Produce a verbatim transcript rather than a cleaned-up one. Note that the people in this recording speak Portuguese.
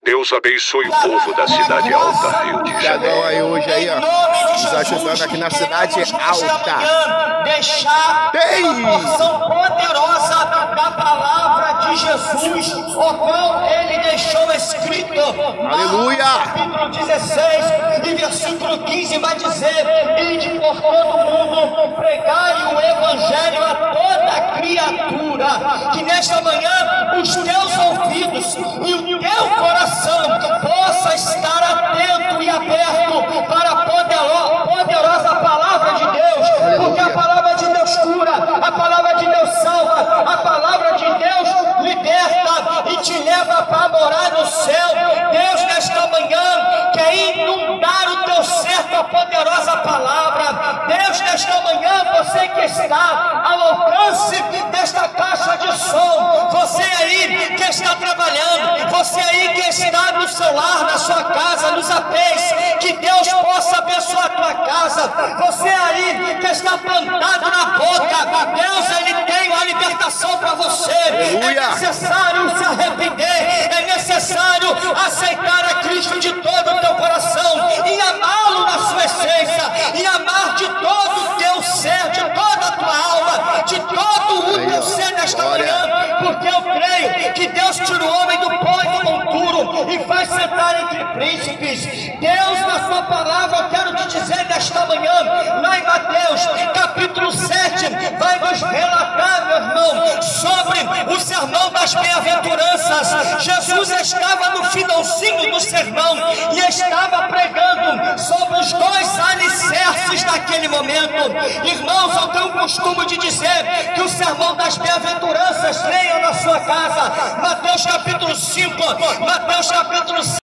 Deus abençoe o povo da Cidade Alta, Rio de Janeiro. Aí hoje aí, ó, nos ajudando aqui na Cidade Alta. Deixar uma porção poderosa da palavra de Jesus, o qual ele deixou escrito. Aleluia! Capítulo dezesseis e versículo quinze vai dizer: ide por todo mundo, pregai o evangelho a toda criatura. Que nesta manhã os teus ouvidos e o teu coração possa estar atento e aberto para a poderosa palavra de Deus, porque a palavra de Deus cura, a palavra de Deus salva, a palavra de Deus liberta e te leva para morar no céu. Deus nesta manhã quer inundar o teu ser com a poderosa palavra. Deus nesta manhã, você que está ao alcance desta caixa de som, você aí que está trabalhando, você aí que está no seu lar, na sua casa, nos apés, que Deus possa abençoar a tua casa. Você aí que está plantado na boca, Deus ele tem uma libertação para você. Aleluia. É necessário se arrepender, é necessário aceitar a Cristo de todo o teu coração e amá-lo na sua essência, e amar de todo o teu ser, de toda a tua alma, de todo o teu ser nesta manhã, porque eu creio que Deus tira o homem do pó e do monturo e faz sentar entre príncipes. Deus, na sua palavra, eu quero te dizer nesta manhã, lá em Mateus capítulo sete, vai nos relatar, meu irmão, sobre o sermão das bem-aventuranças. Jesus estava no finalzinho do sermão e estava pregando sobre os dois alicerces daquele momento. Irmãos, eu tenho o costume de dizer que o sermão das bem-aventuranças, leia na sua casa, Mateus capítulo cinco, Mateus capítulo